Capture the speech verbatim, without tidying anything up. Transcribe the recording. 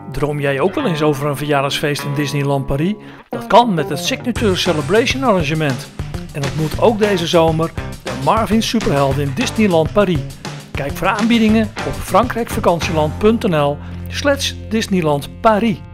Droom jij ook wel eens over een verjaardagsfeest in Disneyland Paris? Dat kan met het Signature Celebration arrangement. En ontmoet ook deze zomer de Marvin Superhelden in Disneyland Paris. Kijk voor aanbiedingen op frankrijkvakantieland punt n l slash Disneyland Paris.